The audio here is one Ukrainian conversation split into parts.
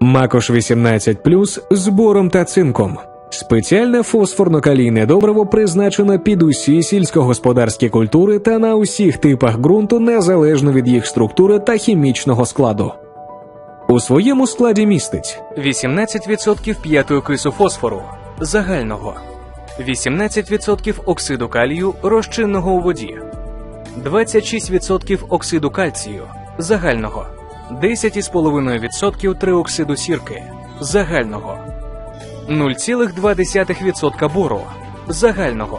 Макош 18+, з бором та цинком. Спеціальне фосфорно-калійне добриво призначено під усі сільськогосподарські культури та на усіх типах ґрунту незалежно від їх структури та хімічного складу. У своєму складі містить 18% п'ятої кису фосфору загального, 18% оксиду калію розчинного у воді, 26% оксиду кальцію загального, 10,5% триоксиду сірки загального, 0,2% бору загального,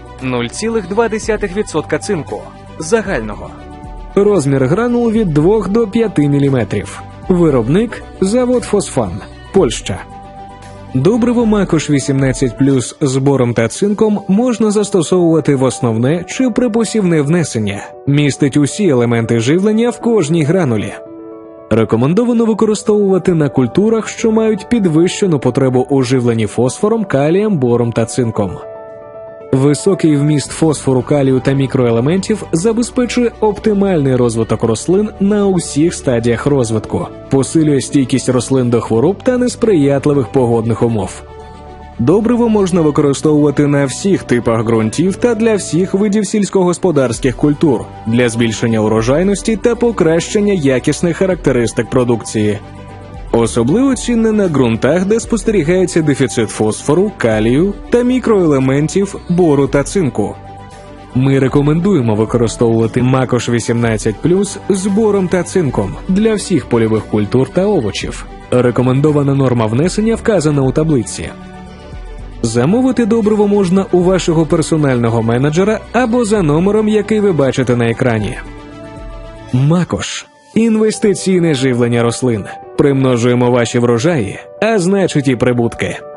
0,2% цинку загального. розмір гранул від 2 до 5 мм. Виробник – завод «Фосфан», Польща. Добриво Макош 18+, з бором та цинком можна застосовувати в основне чи при посівне внесення. Містить усі елементи живлення в кожній гранулі. Рекомендовано використовувати на культурах, що мають підвищену потребу у живленні фосфором, калієм, бором та цинком. Високий вміст фосфору, калію та мікроелементів забезпечує оптимальний розвиток рослин на усіх стадіях розвитку, посилює стійкість рослин до хвороб та несприятливих погодних умов. Добриво можна використовувати на всіх типах ґрунтів та для всіх видів сільськогосподарських культур для збільшення урожайності та покращення якісних характеристик продукції. Особливо цінне на ґрунтах, де спостерігається дефіцит фосфору, калію та мікроелементів бору та цинку. Ми рекомендуємо використовувати Макош 18+, з бором та цинком для всіх польових культур та овочів. Рекомендована норма внесення вказана у таблиці. Замовити добриво можна у вашого персонального менеджера або за номером, який ви бачите на екрані. Макош – інвестиційне живлення рослин. Примножуємо ваші врожаї, а значить і прибутки.